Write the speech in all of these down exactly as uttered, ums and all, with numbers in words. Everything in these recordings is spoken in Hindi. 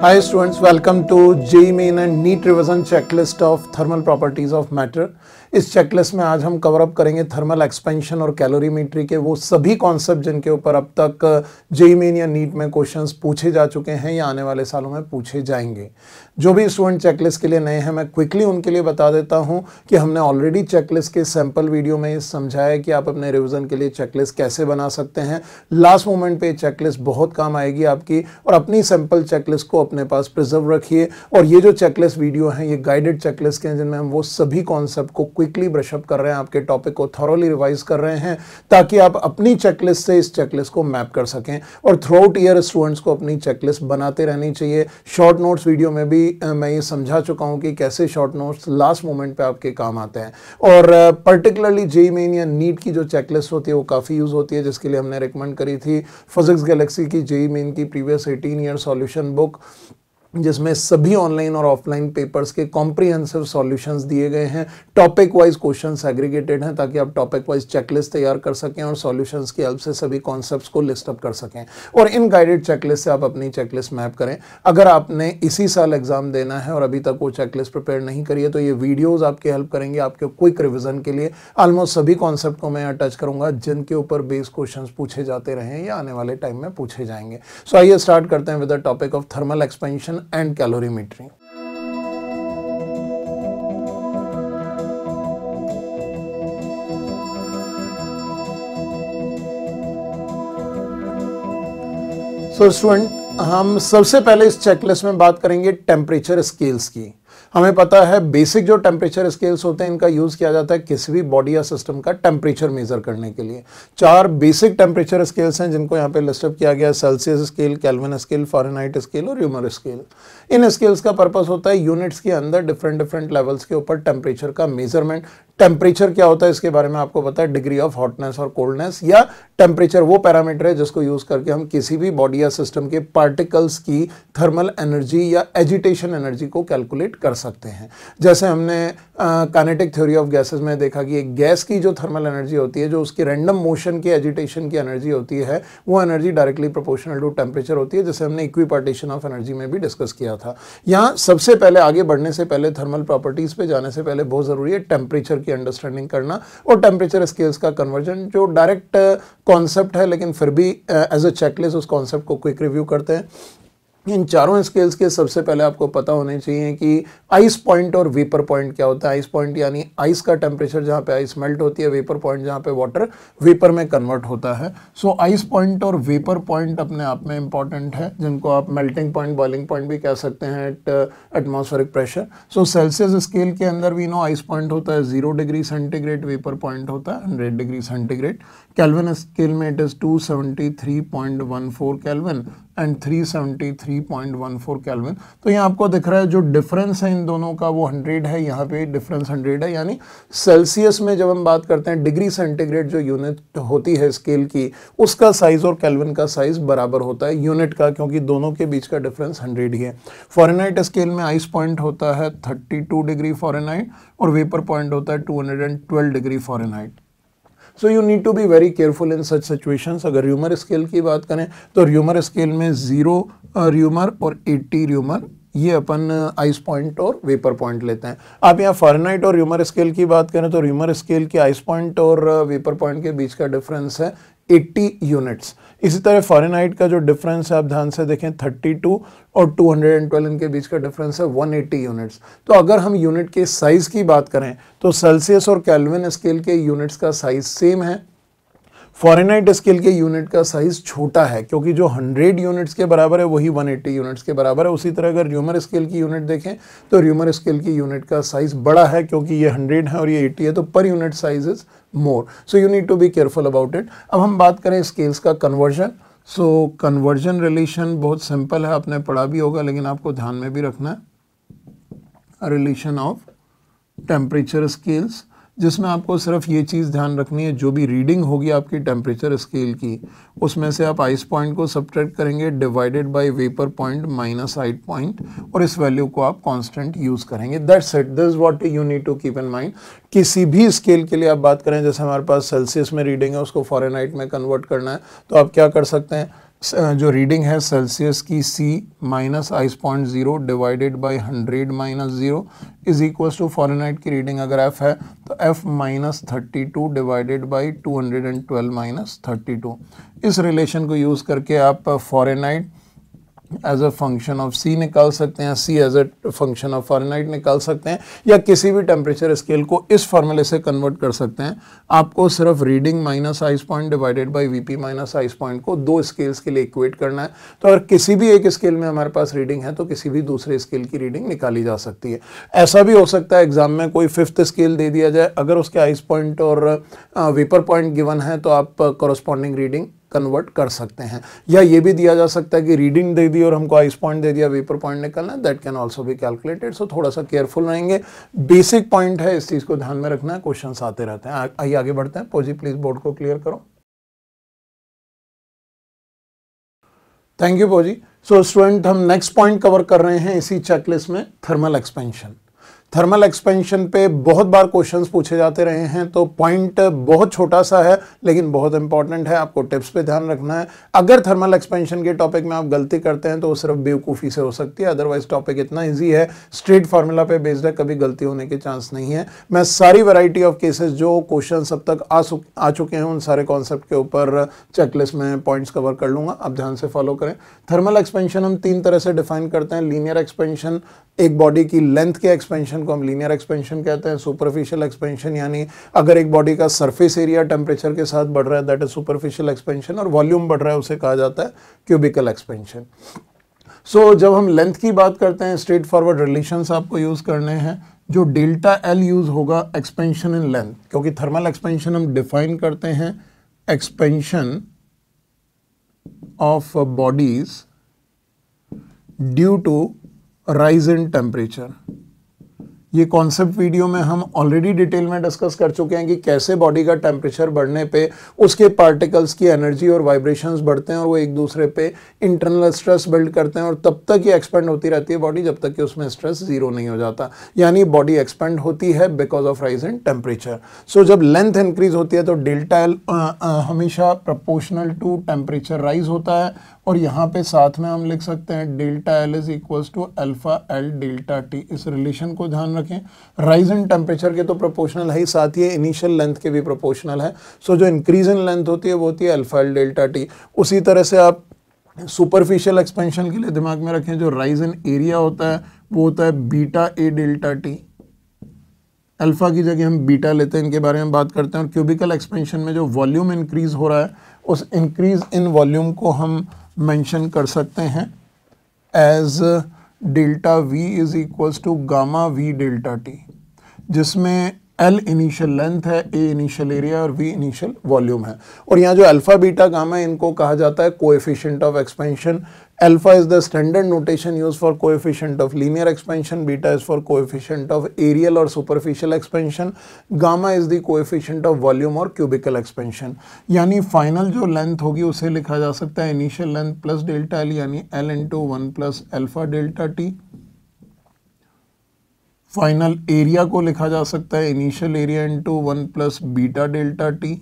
Hi students, welcome to J E E Main and NEET revision checklist of thermal properties of matter। इस चेकलिस्ट में आज हम कवर अप करेंगे थर्मल एक्सपेंशन और कैलोरीमेट्री के वो सभी कॉन्सेप्ट जिनके ऊपर अब तक जेईई मेन या नीट में क्वेश्चंस पूछे जा चुके हैं या आने वाले सालों में पूछे जाएंगे। जो भी स्टूडेंट चेकलिस्ट के लिए नए हैं मैं क्विकली उनके लिए बता देता हूं कि हमने ऑलरेडी चेकलिस्ट के सैंपल वीडियो में समझाया कि आप अपने रिविजन के लिए चेकलिस्ट कैसे बना सकते हैं। लास्ट मोमेंट पे चेकलिस्ट बहुत काम आएगी आपकी, और अपनी सैंपल चेकलिस्ट को अपने पास प्रिजर्व रखिए। और ये जो चेकलिस्ट वीडियो हैं ये गाइडेड चेकलिस्ट के हैं जिनमें हम वो सभी कॉन्सेप्ट को क्विकली ब्रश अप कर रहे हैं, आपके टॉपिक को थॉरोली रिवाइज कर रहे हैं ताकि आप अपनी चेकलिस्ट से इस चेकलिस्ट को मैप कर सकें। और थ्रू आउट ईयर स्टूडेंट्स को अपनी चेकलिस्ट बनाते रहनी चाहिए। शॉर्ट नोट्स वीडियो में भी मैं ये समझा चुका हूं कि कैसे शॉर्ट नोट्स लास्ट मोमेंट पे आपके काम आते हैं। और पर्टिकुलरली जेईई मेन या नीट की जो चेकलिस्ट होती है वो काफ़ी यूज़ होती है, जिसके लिए हमने रिकमेंड करी थी फिजिक्स गैलेक्सी की जेईई मेन की previous eighteen year solution book, जिसमें सभी ऑनलाइन और ऑफलाइन पेपर्स के कॉम्प्रिहेंसिव सॉल्यूशंस दिए गए हैं। टॉपिक वाइज क्वेश्चंस एग्रीगेटेड हैं ताकि आप टॉपिक वाइज चेकलिस्ट तैयार कर सकें और सॉल्यूशंस की हेल्प से सभी कॉन्सेप्ट्स को लिस्ट अप कर सकें। और इन गाइडेड चेकलिस्ट से आप अपनी चेकलिस्ट मैप करें। अगर आपने इसी साल एग्जाम देना है और अभी तक वो चेकलिस्ट प्रिपेयर नहीं करी है तो ये वीडियोज आपकी हेल्प करेंगे आपके क्विक रिविजन के लिए। ऑलमोस्ट सभी कॉन्सेप्ट को मैं यहाँ टच करूंगा जिनके ऊपर बेस क्वेश्चंस पूछे जाते रहे या आने वाले टाइम में पूछे जाएंगे। सो आइए स्टार्ट करते हैं with the topic of thermal expansion and calorimetry। So student, हम सबसे पहले इस चेकलिस्ट में बात करेंगे टेम्परेचर स्केल्स की। हमें पता है बेसिक जो टेम्परेचर स्केल्स होते हैं इनका यूज किया जाता है किसी भी बॉडी या सिस्टम का टेम्परेचर मेजर करने के लिए। चार बेसिक टेम्परेचर स्केल्स हैं जिनको यहाँ पे लिस्ट अप किया गया है: Celsius scale, Kelvin scale, Fahrenheit scale और र्यूमर स्केल। इन स्केल्स का पर्पस होता है यूनिट्स के अंदर डिफरेंट डिफरेंट लेवल्स के ऊपर टेम्परेचर का मेजरमेंट। टेम्परेचर क्या होता है इसके बारे में आपको पता है, डिग्री ऑफ हॉटनेस और कोल्डनेस, या टेम्परेचर वो पैरामीटर है जिसको यूज करके हम किसी भी बॉडी या सिस्टम के पार्टिकल्स की थर्मल एनर्जी या एजिटेशन एनर्जी को कैलकुलेट कर सकते हैं। जैसे हमने काइनेटिक थ्योरी ऑफ गैसेस में देखा कि एक गैस की जो थर्मल एनर्जी होती है, जो उसकी रैंडम मोशन की एजिटेशन की एनर्जी होती है, वो energy directly proportional to temperature होती है, जैसे हमने इक्विपार्टीशन ऑफ एनर्जी में भी डिस्कस किया था। यहाँ सबसे पहले आगे बढ़ने से पहले, थर्मल प्रॉपर्टीज पे जाने से पहले बहुत जरूरी है टेम्परेचर की अंडरस्टैंडिंग करना और टेम्परेचर स्केल्स का कन्वर्जन, जो डायरेक्ट कॉन्सेप्ट है लेकिन फिर भी एज अ चेकलिस्ट उस कॉन्सेप्ट को क्विक रिव्यू करते हैं। इन चारों स्केल्स के सबसे पहले आपको पता होने चाहिए कि आइस पॉइंट और वेपर पॉइंट क्या होता है। आइस पॉइंट यानी आइस का टेम्परेचर जहाँ पे आइस मेल्ट होती है, वेपर पॉइंट जहाँ पे वाटर वेपर में कन्वर्ट होता है। सो आइस पॉइंट और वेपर पॉइंट अपने आप में इंपॉर्टेंट है, जिनको आप मेल्टिंग पॉइंट, बॉइलिंग पॉइंट भी कह सकते हैं at atmospheric pressure. So Celsius scale के अंदर भी नो आइस पॉइंट होता है zero degree centigrade, vapour point होता है hundred degree centigrade. Kelvin scale में it is two seventy three point one four Kelvin and three seventy three point one four Kelvin. तो यहाँ आपको दिख रहा है जो डिफरेंस है इन दोनों का वो हंड्रेड है, यहाँ पे डिफरेंस हंड्रेड है। यानी सेल्सियस में जब हम बात करते हैं डिग्री सेंटीग्रेड जो यूनिट होती है स्केल की, उसका साइज और केल्विन का साइज बराबर होता है यूनिट का, क्योंकि दोनों के बीच का डिफरेंस हंड्रेड ही है। फ़ारेनहाइट स्केल में आइस पॉइंट होता है थर्टी टू डिग्री फ़ारेनहाइट और वेपर पॉइंट होता है two hundred twelve degree Fahrenheit. So you need to be very careful in such situations. अगर र्यूमर स्केल की बात करें तो र्यूमर स्केल में जीरो र्यूमर और एट्टी र्यूमर, ये अपन आइस पॉइंट और वेपर पॉइंट लेते हैं। आप यहाँ फ़ारेनहाइट और र्यूमर स्केल की बात करें तो र्यूमर स्केल के आइस पॉइंट और वेपर पॉइंट के बीच का डिफरेंस है अस्सी यूनिट्स। इसी तरह फ़ारेनहाइट का जो डिफरेंस है आप ध्यान से देखें थर्टी टू और टू हंड्रेड ट्वेल्व इनके बीच का डिफरेंस है वन एटी यूनिट्स। तो अगर हम यूनिट के साइज की बात करें तो सेल्सियस और केल्विन स्केल के यूनिट्स का साइज सेम है। फ़ारेनहाइट स्केल के यूनिट का साइज छोटा है क्योंकि जो हंड्रेड यूनिट्स के बराबर है वही वन एटी यूनिट्स के बराबर है। उसी तरह अगर र्यूमर स्केल की यूनिट देखें तो र्यूमर स्केल की यूनिट का साइज बड़ा है क्योंकि ये हंड्रेड है और ये एटी है, तो per unit size is more. So you need to be careful about it. अब हम बात करें स्केल्स का कन्वर्जन। सो कन्वर्जन रिलेशन बहुत सिंपल है, आपने पढ़ा भी होगा लेकिन आपको ध्यान में भी रखना है। रिलेशन ऑफ टेम्परेचर स्केल्स, जिसमें आपको सिर्फ ये चीज़ ध्यान रखनी है, जो भी रीडिंग होगी आपकी टेम्परेचर स्केल की उसमें से आप आइस पॉइंट को सब्ट्रैक्ट करेंगे divided by vapour point minus ice point, और इस वैल्यू को आप कांस्टेंट यूज करेंगे। That's it, this is what you need to keep in mind. किसी भी स्केल के लिए आप बात करें, जैसे हमारे पास सेल्सियस में रीडिंग है उसको फ़ारेनहाइट में कन्वर्ट करना है, तो आप क्या कर सकते हैं, जो रीडिंग है सेल्सियस की C minus ice point zero divided by hundred minus zero is equal to Fahrenheit की रीडिंग अगर F है तो F minus thirty two divided by two hundred and twelve minus thirty two. इस रिलेशन को यूज़ करके आप Fahrenheit as a function of C निकाल सकते हैं, C as a function of Fahrenheit निकाल सकते हैं, या किसी भी टेम्परेचर स्केल को इस फार्मूले से कन्वर्ट कर सकते हैं। आपको सिर्फ reading minus ice point divided by VP minus ice point को दो स्केल्स के लिए इक्वेट करना है। तो अगर किसी भी एक स्केल में हमारे पास रीडिंग है तो किसी भी दूसरे स्केल की रीडिंग निकाली जा सकती है। ऐसा भी हो सकता है एग्जाम में कोई फिफ्थ स्केल दे दिया जाए, अगर उसके आइस पॉइंट और वेपर पॉइंट गिवन है तो आप कॉरस्पॉन्डिंग रीडिंग कन्वर्ट कर सकते हैं। या ये भी दिया जा सकता है कि रीडिंग दे दी और हमको आइस पॉइंट दे दिया, वेपर पॉइंट निकलना है, that can also be calculated. So थोड़ा सा केयरफुल रहेंगे, बेसिक पॉइंट है, इस चीज को ध्यान में रखना है, क्वेश्चंस आते रहते हैं। आइए आगे बढ़ते हैं। पोजी प्लीज बोर्ड को क्लियर करो। Thank you पोजी। सो स्टूडेंट हम नेक्स्ट पॉइंट कवर कर रहे हैं इसी चेकलिस्ट में, थर्मल एक्सपेंशन। थर्मल एक्सपेंशन पे बहुत बार क्वेश्चंस पूछे जाते रहे हैं, तो पॉइंट बहुत छोटा सा है लेकिन बहुत इंपॉर्टेंट है, आपको टिप्स पे ध्यान रखना है। अगर थर्मल एक्सपेंशन के टॉपिक में आप गलती करते हैं तो वो सिर्फ बेवकूफ़ी से हो सकती है, अदरवाइज टॉपिक इतना इजी है, स्ट्रेट फार्मूला पे बेस्ड है, कभी गलती होने के चांस नहीं है। मैं सारी वैरायटी ऑफ केसेस जो क्वेश्चन अब तक आ, आ चुके हैं उन सारे कॉन्सेप्ट के ऊपर चेकलिस्ट में पॉइंट्स कवर कर लूँगा, आप ध्यान से फॉलो करें। थर्मल एक्सपेंशन हम तीन तरह से डिफाइन करते हैं। लीनियर एक्सपेंशन, एक बॉडी की लेंथ के एक्सपेंशन को हम लीनियर एक्सपेंशन कहते हैं। सुपरफिशियल एक्सपेंशन यानी अगर एक बॉडी का सरफेस एरिया टेम्परेचर के साथ बढ़ रहा है, दैट इज सुपरफिशियल एक्सपेंशन, और वॉल्यूम बढ़ रहा है उसे कहा जाता है क्यूबिकल एक्सपेंशन। सो जब हम लेंथ की बात करते हैं, स्ट्रेट फॉरवर्ड रिलेशंस आपको यूज करने हैं। जो डेल्टा एल यूज होगा एक्सपेंशन इन लेंथ, क्योंकि थर्मल एक्सपेंशन हम डिफाइन करते हैं expansion of bodies due to rise in temperature. ये कॉन्सेप्ट वीडियो में हम ऑलरेडी डिटेल में डिस्कस कर चुके हैं कि कैसे बॉडी का टेम्परेचर बढ़ने पे उसके पार्टिकल्स की एनर्जी और वाइब्रेशंस बढ़ते हैं और वो एक दूसरे पे इंटरनल स्ट्रेस बिल्ड करते हैं, और तब तक ये एक्सपेंड होती रहती है बॉडी जब तक कि उसमें स्ट्रेस जीरो नहीं हो जाता, यानी बॉडी एक्सपेंड होती है because of rise in temperature. So जब लेंथ इंक्रीज होती है तो डेल्टा एल हमेशा प्रोपोर्शनल टू टेम्परेचर राइज होता है, और यहाँ पे साथ में हम लिख सकते हैं delta L is equals to alpha L delta T. इस रिलेशन को ध्यान रखें, राइज इन टेम्परेचर के तो प्रोपोर्शनल है ही, साथ ही इनिशियल लेंथ के भी प्रोपोर्शनल है। सो so, जो इंक्रीज इन लेंथ होती है वो होती है अल्फा एल डेल्टा टी। उसी तरह से आप सुपरफिशियल एक्सपेंशन के लिए दिमाग में रखें, जो राइज इन एरिया होता है वो होता है beta A delta T. Alpha की जगह हम बीटा लेते हैं, इनके बारे में बात करते हैं। और क्यूबिकल एक्सपेंशन में जो वॉल्यूम इंक्रीज हो रहा है उस इंक्रीज इन वॉल्यूम को हम मेंशन कर सकते हैं as delta V is equals to gamma V delta T, जिसमें एल इनिशियल लेंथ है, ए इनिशियल एरिया और वी इनिशियल वॉल्यूम है। और यहाँ जो अल्फा बीटा गामा है इनको कहा जाता है coefficient of expansion. Alpha is the standard notation use for coefficient of linear expansion, beta is for coefficient of areal और superficial expansion, gamma is the coefficient of volume और क्यूबिकल एक्सपेंशन। यानी फाइनल जो लेंथ होगी उसे लिखा जा सकता है initial length plus delta L, यानी L into one plus alpha delta T. Final area को लिखा जा सकता है initial area into one plus beta delta T,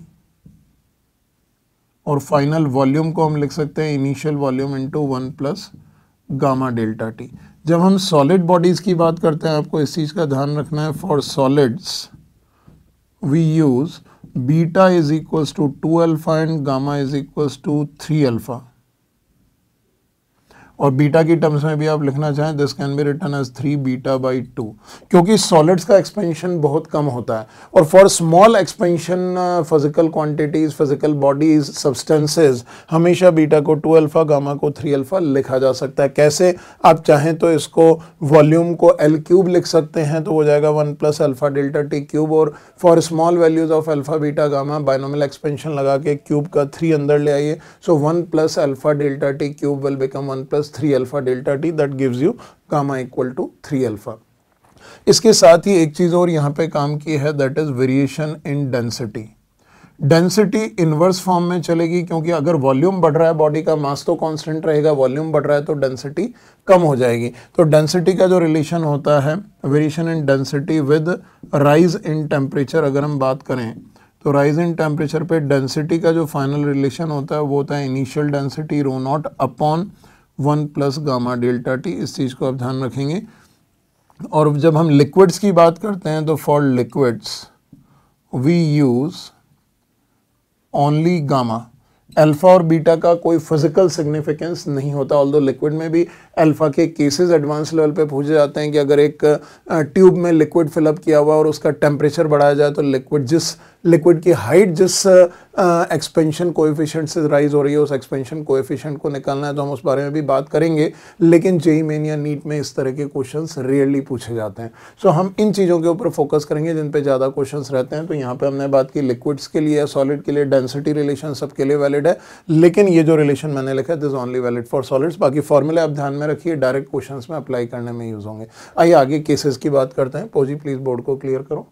और फाइनल वॉल्यूम को हम लिख सकते हैं initial volume into one plus gamma delta T. जब हम सॉलिड बॉडीज की बात करते हैं आपको इस चीज का ध्यान रखना है। For solids we use beta is equals to two alpha and gamma is equals to three alpha, और बीटा की टर्म्स में भी आप लिखना चाहें this can be written as three beta by two, क्योंकि सॉलिड्स का एक्सपेंशन बहुत कम होता है। और for small expansion physical quantities, physical bodies, substances, हमेशा बीटा को टू अल्फा गामा को थ्री अल्फा लिखा जा सकता है। कैसे? आप चाहें तो इसको वॉल्यूम को एल क्यूब लिख सकते हैं तो हो जाएगा one plus alpha delta T cube, और for small values of alpha beta gamma binomial expansion लगा के क्यूब का थ्री अंदर ले आइए, so one plus alpha delta T cube will become one plus three alpha delta T, that gives you gamma equal to three alpha. इसके साथ ही एक चीज और यहाँ पे काम की है, that is variation in density. Density inverse form में चलेगी, क्योंकि अगर वॉल्यूम बढ़ रहा है, बॉडी का मास तो कांस्टेंट रहेगा, वॉल्यूम बढ़ रहा है तो डेंसिटी कम हो जाएगी। तो डेंसिटी का जो रिलेशन होता है variation in density with rise in temperature, अगर हम बात करें तो राइज इन टेम्परेचर पे डेंसिटी का जो फाइनल रिलेशन होता है वो होता है initial density rho naught upon one plus gamma delta T. इस चीज़ को आप ध्यान रखेंगे। और जब हम लिक्विड्स की बात करते हैं तो for liquids we use only gamma. Alpha और बीटा का कोई फिजिकल सिग्निफिकेंस नहीं होता, ऑल्दो लिक्विड में भी अल्फा के केसेस एडवांस लेवल पे पूछे जाते हैं कि अगर एक ट्यूब में लिक्विड फिलअप किया हुआ और उसका टेम्परेचर बढ़ाया जाए तो लिक्विड जिस लिक्विड की हाइट जिस एक्सपेंशन कोएफिशिएंट से राइज हो रही है उस एक्सपेंशन कोएफिशिएंट को निकालना है, तो हम उस बारे में भी बात करेंगे। लेकिन जेईई मेन या नीट में इस तरह के क्वेश्चंस रेयरली पूछे जाते हैं। सो so, हम इन चीज़ों के ऊपर फोकस करेंगे जिन पे ज़्यादा क्वेश्चंस रहते हैं। तो यहाँ पे हमने बात की लिक्विड्स के लिए, सॉलिड के लिए डेंसिटी रिलेशन सबके लिए वैलिड है, लेकिन ये जो रिलेशन मैंने लिखा है this only valid for solids. बाकी फॉर्मूले आप ध्यान में रखिए, डायरेक्ट क्वेश्चन में अप्लाई करने में यूज होंगे। आइए आगे केसेस की बात करते हैं। पोजी प्लीज बोर्ड को क्लियर करो।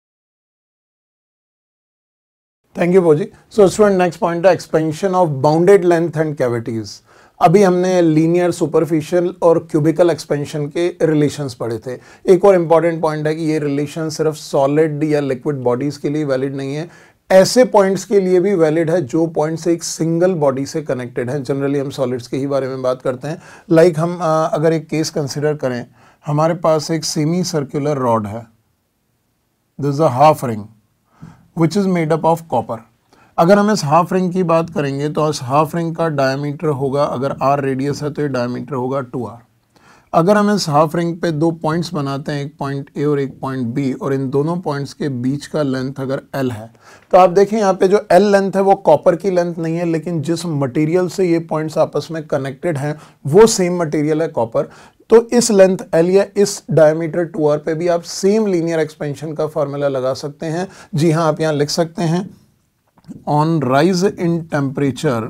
Thank you पोजी। So student next point है expansion of bounded length and cavities. अभी हमने लीनियर, सुपरफिशियल और क्यूबिकल एक्सपेंशन के रिलेशंस पढ़े थे। एक और इंपॉर्टेंट पॉइंट है कि ये रिलेशन सिर्फ सॉलिड या लिक्विड बॉडीज के लिए वैलिड नहीं है, ऐसे पॉइंट्स के लिए भी वैलिड है जो पॉइंट्स एक सिंगल बॉडी से कनेक्टेड है। जनरली हम सॉलिड्स के ही बारे में बात करते हैं। लाइक like हम आ, अगर एक केस कंसिडर करें, हमारे पास एक सेमी सर्कुलर रॉड है, this is a half ring which is made up of copper. अगर हम इस हाफ रिंग की बात करेंगे तो इस हाफ रिंग का डायमीटर होगा, अगर आर रेडियस है तो ये डायमीटर होगा टू आर। अगर हम इस हाफ रिंग पे दो पॉइंट्स बनाते हैं, एक पॉइंट ए और एक पॉइंट बी, और इन दोनों पॉइंट्स के बीच का लेंथ अगर एल है, तो आप देखें यहाँ पे जो एल लेंथ है वो कॉपर की लेंथ नहीं है, लेकिन जिस मटेरियल से ये पॉइंट्स आपस में कनेक्टेड हैं वो सेम मटेरियल है कॉपर। तो इस लेंथ एल या इस डायमीटर टू आर पे भी आप सेम लीनियर एक्सपेंशन का फॉर्मूला लगा सकते हैं। जी हाँ, आप यहाँ लिख सकते हैं on rise in temperature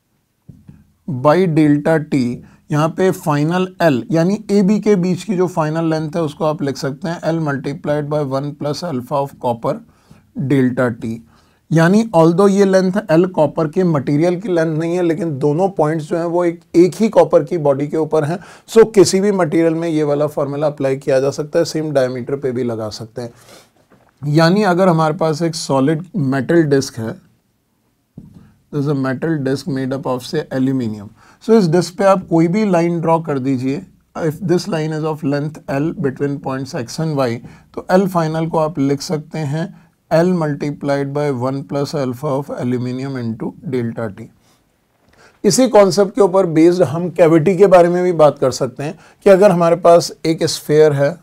by delta T. यहाँ पे फाइनल एल यानी ए बी के बीच की जो फाइनल लेंथ है उसको आप लिख सकते हैं L multiplied by one plus alpha of copper delta T. यानी ऑल्दो ये लेंथ एल कॉपर के मटेरियल की लेंथ नहीं है, लेकिन दोनों पॉइंट्स जो हैं वो एक एक ही कॉपर की बॉडी के ऊपर हैं। सो किसी भी मटेरियल में ये वाला फॉर्मूला अप्लाई किया जा सकता है, सेम डायमीटर पे भी लगा सकते हैं। यानी अगर हमारे पास एक सॉलिड मेटल डिस्क है, this is a metal disc made up of से एल्यूमिनियम। सो इस डिस्क पे आप कोई भी लाइन ड्रॉ कर दीजिए, if this line is of length L between points X and Y, तो एल फाइनल को आप लिख सकते हैं L multiplied by one plus alpha of aluminium into delta T. इसी कॉन्सेप्ट के ऊपर बेस्ड हम कैविटी के बारे में भी बात कर सकते हैं कि अगर हमारे पास एक स्फेयर है,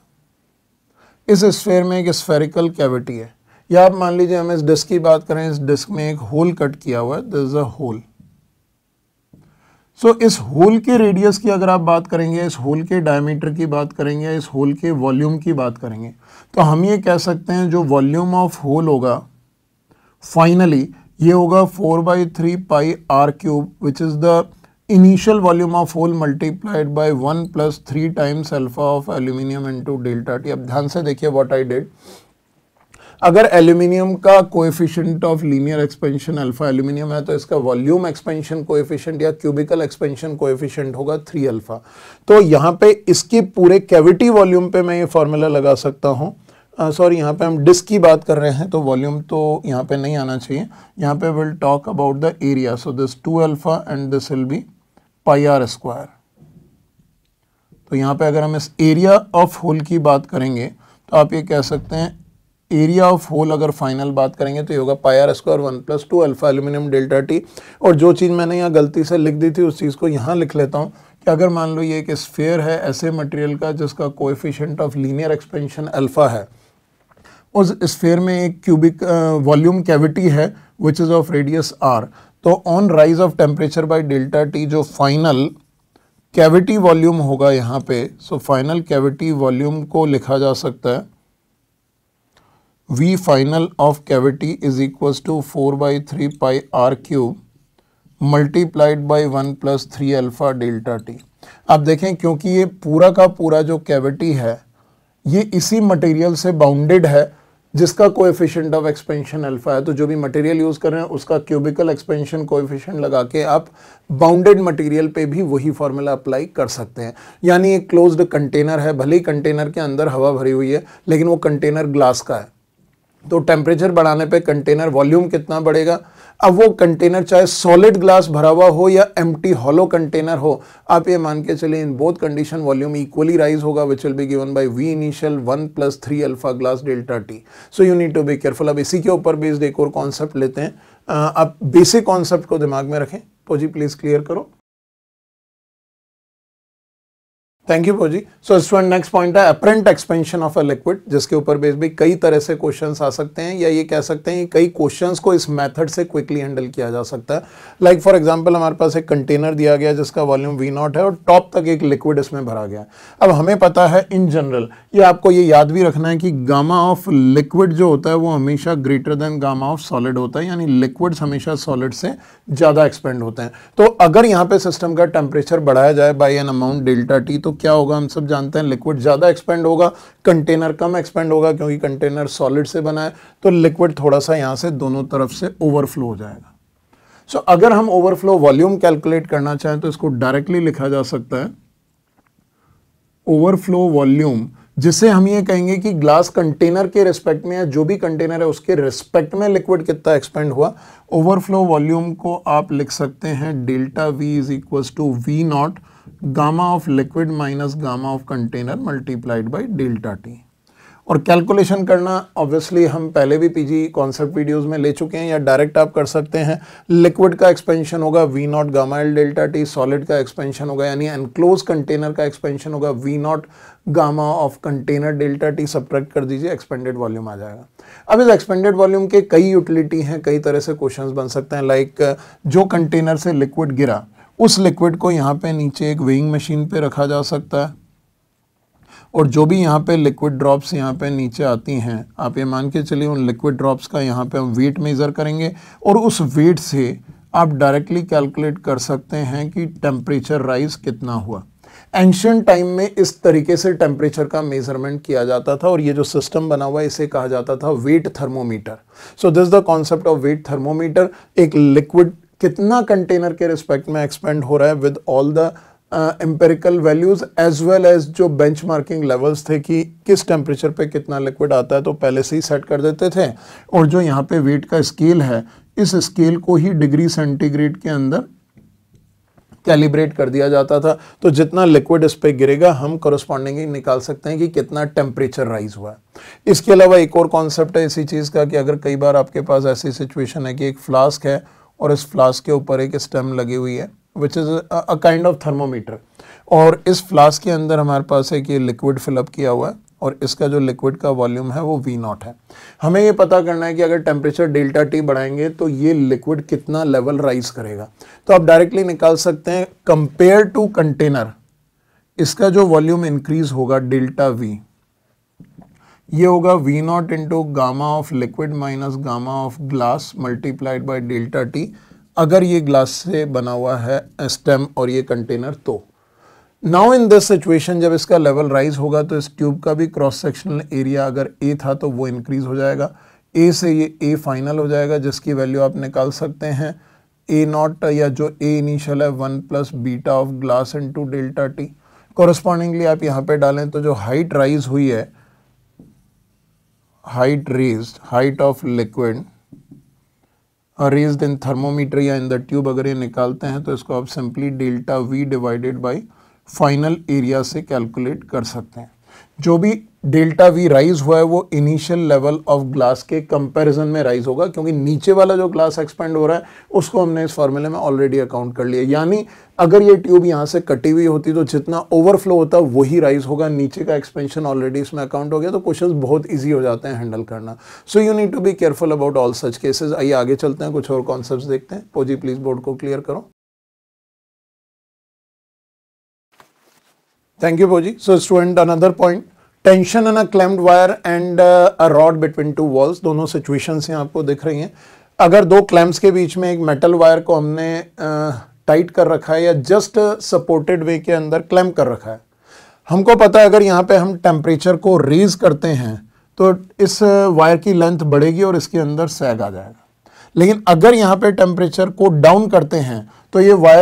इस स्फेयर में एक स्फेरिकल कैविटी है, या आप मान लीजिए हम इस डिस्क की बात करें, इस डिस्क में एक होल कट किया हुआ है, this is a hole. So इस होल के रेडियस की अगर आप बात करेंगे, इस होल के डायमीटर की बात करेंगे, इस होल के वॉल्यूम की बात करेंगे, तो हम ये कह सकते हैं जो वॉल्यूम ऑफ होल होगा फाइनली ये होगा four by three pi R cube which is the initial volume of hole multiplied by one plus three times alpha of aluminium into delta T. अब ध्यान से देखिए व्हाट आई डिड। अगर एल्यूमिनियम का coefficient of linear expansion alpha aluminium है तो इसका वॉल्यूम एक्सपेंशन कोएफिशिएंट या क्यूबिकल एक्सपेंशन कोएफिशिएंट होगा थ्री अल्फा। तो यहाँ पे इसके पूरे कैविटी वॉल्यूम पे मैं ये फॉर्मूला लगा सकता हूँ। सॉरी uh, यहाँ पे हम डिस्क की बात कर रहे हैं तो वॉल्यूम तो यहाँ पे नहीं आना चाहिए। यहाँ पे will talk about the area, so this two alpha and this will be pi R square. तो यहाँ पे अगर हम इस एरिया ऑफ होल की बात करेंगे तो आप ये कह सकते हैं एरिया ऑफ होल अगर फाइनल बात करेंगे तो ये होगा pi R square one plus two alpha aluminium delta T. और जो चीज़ मैंने यहाँ गलती से लिख दी थी उस चीज़ को यहाँ लिख लेता हूँ कि अगर मान लो ये एक स्फीयर है ऐसे मटेरियल का जिसका coefficient of linear expansion alpha है, उस स्फीयर में एक क्यूबिक वॉल्यूम कैविटी है which is of radius R, तो on rise of temperature by delta T जो फाइनल कैविटी वॉल्यूम होगा यहाँ पे, सो फाइनल कैविटी वॉल्यूम को लिखा जा सकता है V final of cavity is equals to four by three pi r cube multiplied by one plus three alpha delta t। अब देखें क्योंकि ये पूरा का पूरा जो कैविटी है ये इसी मटेरियल से बाउंडेड है जिसका कोएफिशिएंट ऑफ एक्सपेंशन अल्फा है, तो जो भी मटेरियल यूज कर रहे हैं उसका क्यूबिकल एक्सपेंशन कोएफिशिएंट लगा के आप बाउंडेड मटेरियल पे भी वही फॉर्मूला अप्लाई कर सकते हैं। यानी एक क्लोज्ड कंटेनर है, भले ही कंटेनर के अंदर हवा भरी हुई है लेकिन वो कंटेनर ग्लास का है, तो टेम्परेचर बढ़ाने पे कंटेनर वॉल्यूम कितना बढ़ेगा। अब वो कंटेनर चाहे सॉलिड ग्लास भरा हुआ हो या एम्प्टी हॉलो कंटेनर हो, आप ये मान के चलिए in both condition volume equally rise होगा, which will be given by V initial one plus three alpha glass delta T. So you need to be careful. अब इसी के ऊपर बेस्ड एक और कॉन्सेप्ट लेते हैं। आप बेसिक कॉन्सेप्ट को दिमाग में रखें। पोजी प्लीज क्लियर करो। Thank you पोजी। So student next point है apparent expansion of a liquid, जिसके ऊपर बेस भी कई तरह से क्वेश्चंस आ सकते हैं, या ये कह सकते हैं कि कई क्वेश्चंस को इस मेथड से क्विकली हैंडल किया जा सकता है। लाइक फॉर एग्जांपल हमारे पास एक कंटेनर दिया गया जिसका वॉल्यूम वी नॉट है और टॉप तक एक लिक्विड इसमें भरा गया है। अब हमें पता है इन जनरल, ये आपको ये याद भी रखना है कि गामा ऑफ लिक्विड जो होता है वो हमेशा greater than gamma of solid होता है, यानी लिक्विड्स हमेशा सॉलिड से ज़्यादा एक्सपेंड होते हैं। तो अगर यहाँ पे सिस्टम का टेम्परेचर बढ़ाया जाए by an amount delta T, तो क्या होगा, हम सब जानते हैं लिक्विड ज़्यादा एक्सपेंड होगा, कंटेनर कम एक्सपेंड होगा, क्योंकि कंटेनर सॉलिड से बना है, तो लिक्विड थोड़ा सा यहाँ से दोनों तरफ से ओवरफ्लो हो जाएगा। सो so, अगर हम ओवरफ्लो वॉल्यूम कैलकुलेट करना चाहें तो इसको डायरेक्टली लिखा जा सकता है ओवरफ्लो वॉल्यूम, जिसे हम ये कहेंगे कि ग्लास कंटेनर के रिस्पेक्ट में या जो भी कंटेनर है उसके रिस्पेक्ट में लिक्विड कितना एक्सपेंड हुआ। ओवरफ्लो वॉल्यूम को आप लिख सकते हैं delta V is equal to V naught gamma of liquid minus gamma of container multiplied by delta T. और कैलकुलेशन करना ऑब्वियसली हम पहले भी पीजी कॉन्सेप्ट वीडियोस में ले चुके हैं, या डायरेक्ट आप कर सकते हैं। लिक्विड का एक्सपेंशन होगा V naught gamma L delta T, solid का एक्सपेंशन होगा यानी एनक्लोज कंटेनर का एक्सपेंशन होगा V naught gamma of container delta T, subtract कर दीजिए, एक्सपेंडेड वॉल्यूम आ जाएगा। अब इस एक्सपेंडेड वॉल्यूम के कई यूटिलिटी हैं, कई तरह से क्वेश्चंस बन सकते हैं। लाइक जो कंटेनर से लिक्विड गिरा उस लिक्विड को यहाँ पे नीचे एक वेइंग मशीन पे रखा जा सकता है, और जो भी यहाँ पे लिक्विड ड्रॉप्स यहाँ पे नीचे आती हैं, आप ये मान के चलिए उन लिक्विड ड्रॉप्स का यहाँ पे हम वेट मेज़र करेंगे, और उस वेट से आप डायरेक्टली कैलकुलेट कर सकते हैं कि टेम्परेचर राइज कितना हुआ। एंशिएंट टाइम में इस तरीके से टेम्परेचर का मेजरमेंट किया जाता था, और ये जो सिस्टम बना हुआ है इसे कहा जाता था wet thermometer. So this the concept of wet thermometer. एक लिक्विड कितना कंटेनर के रिस्पेक्ट में एक्सपेंड हो रहा है with all the empirical values as well as जो बेंचमार्किंग लेवल्स थे कि किस टेम्परेचर पे कितना लिक्विड आता है, तो पहले से ही सेट कर देते थे। और जो यहाँ पे वेट का स्केल है, इस स्केल को ही डिग्री सेंटीग्रेड के अंदर कैलिब्रेट कर दिया जाता था। तो जितना लिक्विड इस पे गिरेगा हम करस्पॉन्डिंगली निकाल सकते हैं कि कितना टेम्परेचर राइज हुआ है। इसके अलावा एक और कॉन्सेप्ट है इसी चीज़ का कि अगर कई बार आपके पास ऐसी सिचुएशन है कि एक फ्लास्क है और इस फ्लास्क के ऊपर एक स्टेम लगी हुई है which is a kind of thermometer, और इस फ्लास्क के अंदर हमारे पास एक ये लिक्विड फिलअप किया हुआ है, और इसका जो लिक्विड का वॉल्यूम है वो वी नॉट है। हमें ये पता करना है कि अगर टेम्परेचर डेल्टा टी बढ़ाएंगे तो ये लिक्विड कितना लेवल राइज करेगा। तो आप डायरेक्टली निकाल सकते हैं कंपेयर टू कंटेनर, इसका जो वॉल्यूम इंक्रीज होगा डेल्टा वी, ये होगा V naught into gamma of liquid minus gamma of glass multiplied by delta T, अगर ये ग्लास से बना हुआ है स्टेम और ये कंटेनर। तो नाउ इन दिस सिचुएशन जब इसका लेवल राइज होगा तो इस ट्यूब का भी क्रॉस सेक्शनल एरिया अगर ए था तो वो इंक्रीज हो जाएगा, ए से ये ए फाइनल हो जाएगा, जिसकी वैल्यू आप निकाल सकते हैं ए नॉट, या जो ए इनिशियल है one plus beta of glass into delta T. Correspondingly आप यहाँ पे डालें तो जो हाइट राइज हुई है, height raised, height of liquid raised in thermometer या इन द ट्यूब, अगर ये निकालते हैं तो इसको आप simply delta V divided by final area से कैलकुलेट कर सकते हैं। जो भी डेल्टा वी राइज हुआ है वो इनिशियल लेवल ऑफ ग्लास के कंपैरिजन में राइज होगा, क्योंकि नीचे वाला जो ग्लास एक्सपेंड हो रहा है उसको हमने इस फॉर्मूले में ऑलरेडी अकाउंट कर लिया। यानी अगर ये ट्यूब यहाँ से कटी हुई होती तो जितना ओवरफ्लो होता वही राइज होगा, नीचे का एक्सपेंशन ऑलरेडी इसमें अकाउंट हो गया, तो क्वेश्चंस बहुत ईजी हो जाते हैं हैंडल करना। So you need to be careful about all such cases. आइए आगे चलते हैं, कुछ और कॉन्सेप्ट्स देखते हैं। पोजी प्लीज बोर्ड को क्लियर करो। Thank you, Poji. So, student, another point, tension in a clamped wire and uh, a rod between two walls. दोनों situations यहाँ आपको दिख रही हैं। अगर दो clamps के बीच में एक metal wire को हमने टाइट uh, कर रखा है या just supported way के अंदर clamp कर रखा है, हमको पता है अगर यहाँ पे हम टेम्परेचर को रेज करते हैं तो इस वायर की लेंथ बढ़ेगी और इसके अंदर सैग आ जाएगा। लेकिन अगर यहाँ पे टेम्परेचर को डाउन करते हैं तो ये वायर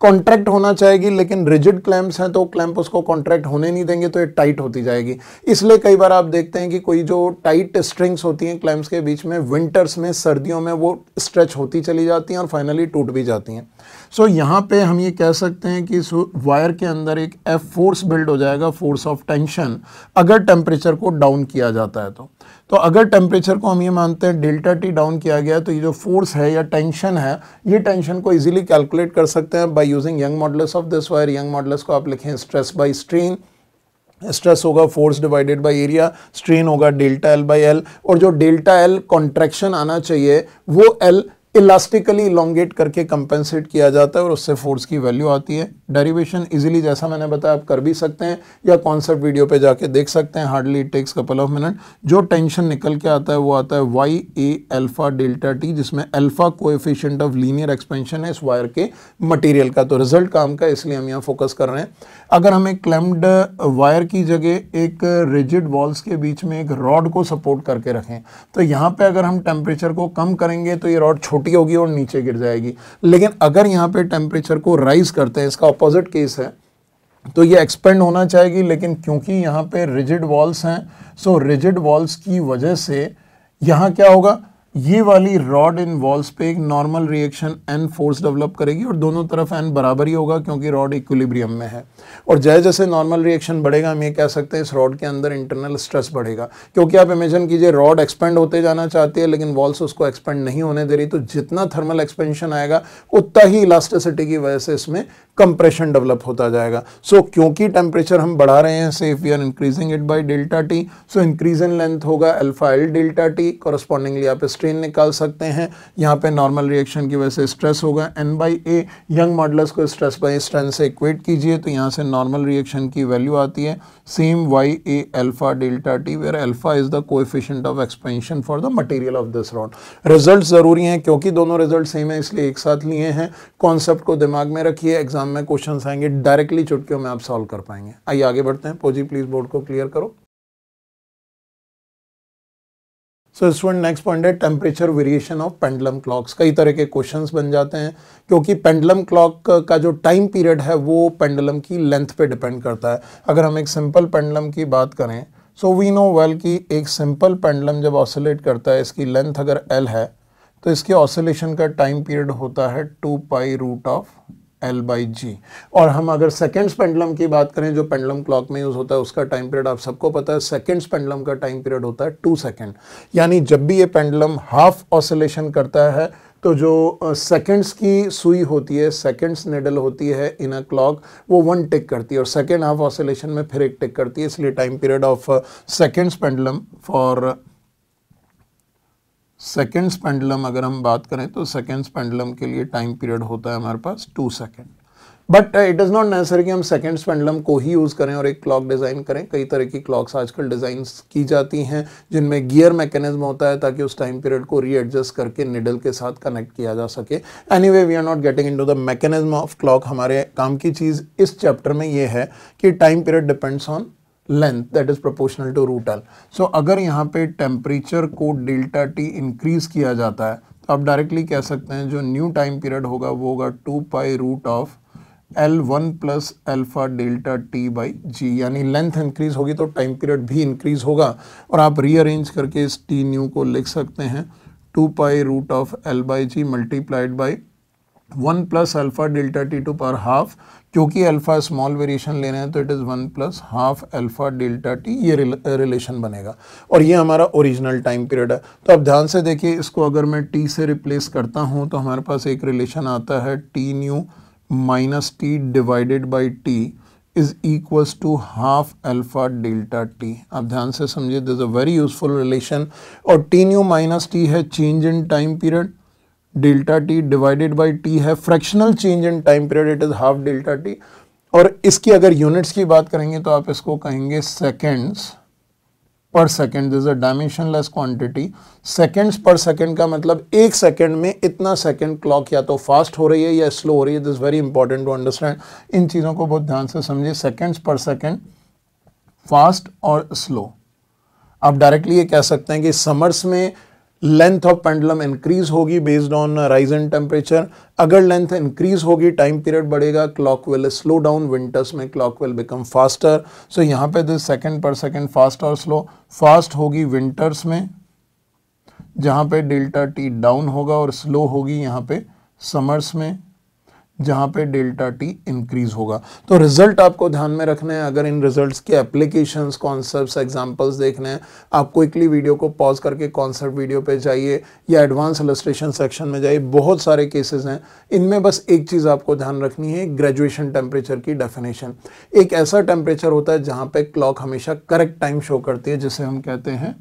कॉन्ट्रैक्ट होना चाहेगी, लेकिन रिजिड क्लैंप्स हैं तो क्लैंप उसको कॉन्ट्रैक्ट होने नहीं देंगे, तो ये टाइट होती जाएगी। इसलिए कई बार आप देखते हैं कि कोई जो टाइट स्ट्रिंग्स होती हैं क्लैंप्स के बीच में, विंटर्स में, सर्दियों में वो स्ट्रेच होती चली जाती हैं और फाइनली टूट भी जाती हैं। सो so, यहाँ पे हम ये कह सकते हैं कि इस वायर के अंदर एक एफ फोर्स बिल्ड हो जाएगा, फोर्स ऑफ टेंशन, अगर टेम्परेचर को डाउन किया जाता है तो तो अगर टेम्परेचर को हम ये मानते हैं डेल्टा टी डाउन किया गया, तो ये जो फोर्स है या टेंशन है, ये टेंशन को इजीली कैलकुलेट कर सकते हैं by using Young modulus of this wire. Young modulus को आप लिखें स्ट्रेस बाय स्ट्रेन, स्ट्रेस होगा force divided by area, strain होगा डेल्टा एल बाय एल, और जो डेल्टा एल कॉन्ट्रैक्शन आना चाहिए वो एल इलास्टिकली इलोंगेट करके कंपेंसेट किया जाता है और उससे फोर्स की वैल्यू आती है। डेरिवेशन इजीली जैसा मैंने बताया आप कर भी सकते हैं या कॉन्सेप्ट वीडियो पे जाके देख सकते हैं, hardly it takes couple of minute. जो टेंशन निकल के आता है वो आता है Y A alpha delta T, जिसमें alpha coefficient of linear expansion है इस वायर के मटेरियल का। तो रिजल्ट काम का, इसलिए हम यहाँ फोकस कर रहे हैं। अगर हम एक क्लैम्प्ड वायर की जगह एक रिजिड वॉल्स के बीच में एक रॉड को सपोर्ट करके रखें, तो यहाँ पे अगर हम टेम्परेचर को कम करेंगे तो ये रॉड छोटी होगी और नीचे गिर जाएगी। लेकिन अगर यहाँ पे टेम्परेचर को राइज करते हैं, इसका ऑपोजिट केस है, तो ये एक्सपेंड होना चाहेगी, लेकिन क्योंकि यहाँ पे रिजिड वॉल्स हैं, सो रिजिड वॉल्स की वजह से यहाँ क्या होगा, ये वाली रॉड इन वॉल्स पे एक normal reaction N force develop करेगी और दोनों तरफ एन बराबर ही होगा क्योंकि रॉड इक्विलिब्रियम में है। और जैसे जैसे नॉर्मल रिएक्शन बढ़ेगा, हम ये कह सकते हैं इस रॉड के अंदर इंटरनल स्ट्रेस बढ़ेगा, क्योंकि आप इमेजिन कीजिए रॉड एक्सपेंड होते जाना चाहती है लेकिन वॉल्स उसको एक्सपेंड नहीं होने दे रही, तो जितना थर्मल एक्सपेंशन आएगा उतना ही इलास्टिसिटी की वजह से इसमें कंप्रेशन डेवलप होता जाएगा। सो so, क्योंकि टेम्परेचर हम बढ़ा रहे हैं, से if we are increasing it by delta T, so increase in length होगा alpha L delta T, correspondingly आप स्ट्रेन निकाल सकते हैं। यहाँ पे नॉर्मल रिएक्शन की वजह से स्ट्रेस होगा N by A, Young modulus को स्ट्रेस बाई स्ट्रेन से इक्वेट कीजिए तो यहाँ से नॉर्मल रिएक्शन की वैल्यू आती है same Y A alpha delta T, where alpha is the coefficient of expansion for the material of this rod. Result जरूरी हैं क्योंकि दोनों रिजल्ट सेम है, इसलिए एक साथ लिए हैं। कॉन्सेप्ट को दिमाग में रखिए, एग्जाम में क्वेश्चंस आएंगे, डायरेक्टली चुटकियों में आप सॉल्व कर पाएंगे। आइए आगे बढ़ते हैं। पोजी प्लीज बोर्ड को क्लियर करो। सो स्टूडेंट नेक्स्ट पॉइंट है temperature variation of pendulum clocks. कई तरह के क्वेश्चंस बन जाते हैं क्योंकि पेंडुलम क्लॉक का जो टाइम पीरियड है वो पेंडुलम की लेंथ पे डिपेंड करता है। अगर हम एक सिंपल पेंडुलम की बात करें, सो वी नो वेल कि एक सिंपल पेंडुलम जब ऑसिलेट करता है, इसकी लेंथ अगर एल है तो इसके ऑसिलेशन का टाइम पीरियड होता है two pi root of L by G. और हम अगर सेकेंड्स पेंडुलम की बात करें जो पेंडुलम क्लॉक में यूज होता है, उसका टाइम पीरियड आप सबको पता है, सेकेंड्स पेंडुलम का टाइम पीरियड होता है टू सेकेंड। यानी जब भी ये पेंडुलम हाफ ऑसिलेशन करता है तो जो सेकेंड्स की सुई होती है, सेकेंड्स निडल होती है इन अ क्लॉक, वो वन टिक करती है और सेकेंड हाफ ऑसिलेशन में फिर एक टिक करती है। इसलिए time period of seconds pendulum for seconds pendulum अगर हम बात करें तो सेकेंड्स पेंडुलम के लिए टाइम पीरियड होता है हमारे पास two second. But it is not necessary कि हम सेकेंड्स पेंडुलम को ही यूज़ करें और एक क्लॉक डिज़ाइन करें। कई तरह की क्लॉक्स आजकल डिज़ाइन की जाती हैं जिनमें गियर मैकेनिज्म होता है ताकि उस टाइम पीरियड को रीएडजस्ट करके निडल के साथ कनेक्ट किया जा सके। Anyway we are not getting into the mechanism of clock. हमारे काम की चीज़ इस चैप्टर में ये है कि time period depends on length that is proportional to root L. So अगर यहाँ पे टेम्परेचर को डेल्टा टी इंक्रीज किया जाता है तो आप डायरेक्टली कह सकते हैं जो न्यू टाइम पीरियड होगा वो होगा two pi root of L one plus alpha delta T by G. यानी लेंथ इंक्रीज होगी तो टाइम पीरियड भी इंक्रीज होगा और आप रीअरेंज करके इस टी न्यू को लिख सकते हैं two pi root of L by G multiplied by one plus alpha delta T to power half. क्योंकि अल्फा स्मॉल वेरिएशन ले रहे हैं तो it is one plus half alpha delta T, ये रिलेशन बनेगा और ये हमारा ओरिजिनल टाइम पीरियड है। तो अब ध्यान से देखिए, इसको अगर मैं टी से रिप्लेस करता हूँ तो हमारे पास एक रिलेशन आता है T new minus T divided by T is equals to half alpha delta T. आप ध्यान से समझिए, this is a very useful relation. और टी न्यू माइनस टी है change in time period, delta T divided by T है fractional change in time period, it is half delta T. और इसकी अगर यूनिट्स की बात करेंगे तो आप इसको कहेंगे seconds per second. This is a dimensionless quantity. Seconds per second का मतलब एक सेकेंड में इतना सेकेंड क्लॉक या तो फास्ट हो रही है या स्लो हो रही है। This very important to understand. इन चीज़ों को बहुत ध्यान से समझिए, सेकेंड्स पर सेकेंड, फास्ट और स्लो। आप डायरेक्टली ये कह सकते हैं कि समर्स में लेंथ ऑफ पेंडुलम इंक्रीज होगी based on rise in temperature. अगर लेंथ इंक्रीज होगी टाइम पीरियड बढ़ेगा, clock will slow down, winters में clock will become faster. So यहाँ पे this second per second fast और स्लो, फास्ट होगी विंटर्स में जहाँ पे डेल्टा टी डाउन होगा, और स्लो होगी यहाँ पे समर्स में जहाँ पे डेल्टा टी इंक्रीज होगा। तो रिजल्ट आपको ध्यान में रखने हैं। अगर इन रिजल्ट्स के एप्लीकेशंस, कॉन्सेप्ट्स, एग्जांपल्स देखने हैं, आप क्विकली वीडियो को पॉज करके कॉन्सेप्ट वीडियो पे जाइए या एडवांस इलस्ट्रेशन सेक्शन में जाइए। बहुत सारे केसेस हैं, इनमें बस एक चीज़ आपको ध्यान रखनी है, ग्रेजुएशन टेम्परेचर की डेफिनेशन। एक ऐसा टेम्परेचर होता है जहाँ पे क्लॉक हमेशा करेक्ट टाइम शो करती है, जिसे हम कहते हैं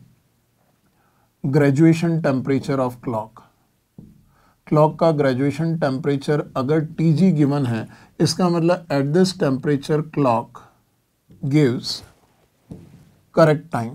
graduation temperature of clock. Clock का ग्रेजुएशन टेम्परेचर अगर टी जी गिवन है, इसका मतलब at this temperature clock gives correct time.